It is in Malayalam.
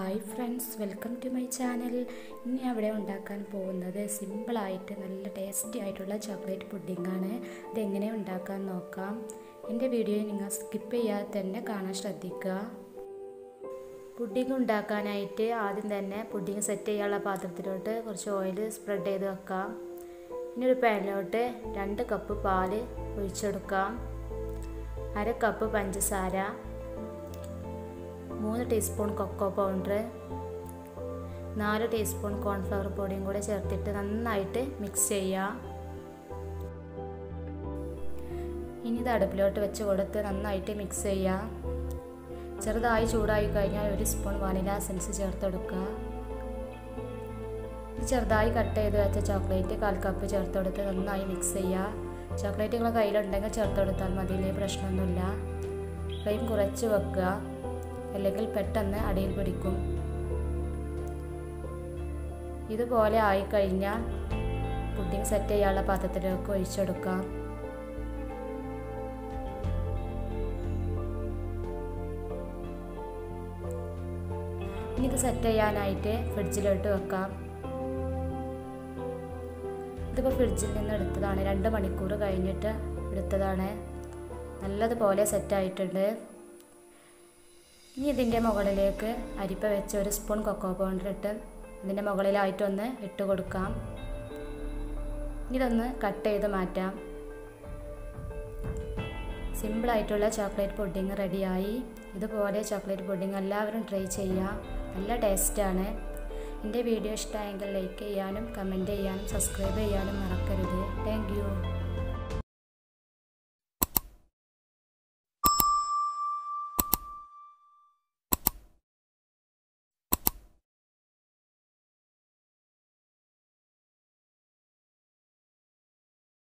Hi friends, welcome to my channel. ഇനി അവിടെ ഉണ്ടാക്കാൻ പോകുന്നത് സിമ്പിളായിട്ട് നല്ല ടേസ്റ്റി ആയിട്ടുള്ള ചോക്ലേറ്റ് പുഡിങ്ങാണ്. ഇതെങ്ങനെ ഉണ്ടാക്കാൻ നോക്കാം. എൻ്റെ വീഡിയോ നിങ്ങൾ സ്കിപ്പ് ചെയ്യാതെ തന്നെ കാണാൻ ശ്രദ്ധിക്കുക. പുഡിങ് ഉണ്ടാക്കാനായിട്ട് ആദ്യം തന്നെ പുഡിങ് സെറ്റ് ചെയ്യാനുള്ള പാത്രത്തിലോട്ട് കുറച്ച് ഓയിൽ സ്പ്രെഡ് ചെയ്ത് വെക്കാം. ഇനി ഒരു പാനിലോട്ട് 2 കപ്പ് പാല് ഒഴിച്ചെടുക്കാം. 1/2 കപ്പ് പഞ്ചസാര, 3 teaspoon cocoa powder, 4 teaspoon cornflour പൊടിയും കൂടെ ചേർത്തിട്ട് നന്നായിട്ട് മിക്സ് ചെയ്യാം. ഇനി ഇത് അടുപ്പിലോട്ട് വെച്ച് കൊടുത്ത് നന്നായിട്ട് മിക്സ് ചെയ്യാം. ചെറുതായി ചൂടായി കഴിഞ്ഞാൽ 1 സ്പൂൺ വാനില എസൻസ് ചേർത്തെടുക്കുക. ചെറുതായി കട്ട് ചെയ്ത് വെച്ച ചോക്ലേറ്റ് 1/4 കപ്പ് ചേർത്തെടുത്ത് നന്നായി മിക്സ് ചെയ്യുക. ചോക്ലേറ്റ് നിങ്ങളുടെ കയ്യിലുണ്ടെങ്കിൽ ചേർത്തെടുത്താൽ മതി, പ്രശ്നമൊന്നുമില്ല. ഫ്ലെയിം കുറച്ച് വെക്കുക, അല്ലെങ്കിൽ പെട്ടെന്ന് അടിയിൽ പിടിക്കും. ഇതുപോലെ ആയിക്കഴിഞ്ഞാൽ പുഡിംഗ് സെറ്റ് ചെയ്യാനുള്ള പാത്രത്തിലേക്ക് ഒഴിച്ചെടുക്കാം. ഇനി ഇത് സെറ്റ് ചെയ്യാനായിട്ട് ഫ്രിഡ്ജിലോട്ട് വെക്കാം. ഇതിപ്പോൾ ഫ്രിഡ്ജിൽ നിന്ന് എടുത്തതാണ്, 2 മണിക്കൂർ കഴിഞ്ഞിട്ട് എടുത്തതാണ്. നല്ലതുപോലെ സെറ്റായിട്ടുണ്ട്. ഇനി ഇതിൻ്റെ മുകളിലേക്ക് അരിപ്പ വെച്ച് 1 സ്പൂൺ കൊക്കോ പൗഡർ ഇട്ട് ഇതിൻ്റെ മുകളിലായിട്ടൊന്ന് ഇട്ട് കൊടുക്കാം. ഇതൊന്ന് കട്ട് ചെയ്ത് മാറ്റാം. സിമ്പിളായിട്ടുള്ള ചോക്ലേറ്റ് പുഡിംഗ് റെഡിയായി. ഇതുപോലെ ചോക്ലേറ്റ് പുഡിംഗ് എല്ലാവരും ട്രൈ ചെയ്യുക, നല്ല ടേസ്റ്റാണ്. എൻ്റെ വീഡിയോ ഇഷ്ടമായെങ്കിൽ ലൈക്ക് ചെയ്യാനും കമൻറ്റ് ചെയ്യാനും സബ്സ്ക്രൈബ് ചെയ്യാനും മറക്കരുത്. Thank U.